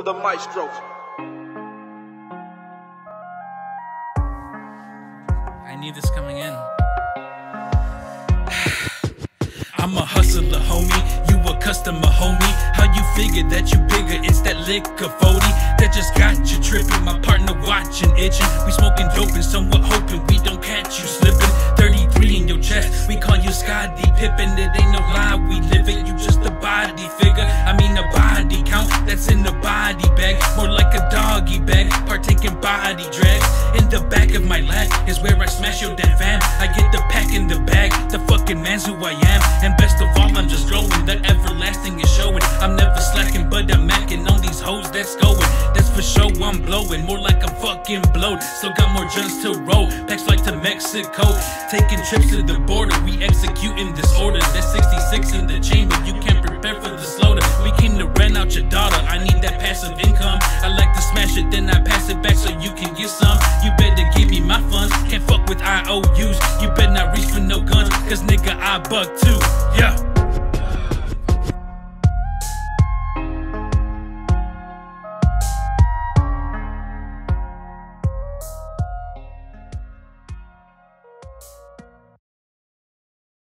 the maestro. I knew this coming in. I'm a hustler, homie. You a customer, homie. How you figure that you bigger? It's that liquor 40 that just got you tripping. My partner watching, itching. We smoking dope and somewhat hoping we don't catch you slipping. 33 in your chest, we call you Scottie Pippen. It ain't no lie, we live it. You just a body figure. I mean a body count that's in the body bag, more like a doggy bag. Partaking body drags. In the back of my lap is where I smash your damn fam. I get the pack in the bag. The fucking man's who I am. And best of all, I'm just growing. The everlasting is showing. I'm never slacking, but I'm macking on these hoes that's going. That's for sure, I'm blowing. More like I'm fucking blowed. Still got more joints to roll. Packs flight to Mexico. Taking trips to the border. We executing this order. That's 66 in the chamber. You can't prepare for the slaughter. We came to rent out your daughter. I need that passive income. I like to smash it, then I pass it back so you can get some. You better give me my funds. Can't fuck with IOUs. You better not reach for no guns, cause nigga I buck too. Yeah.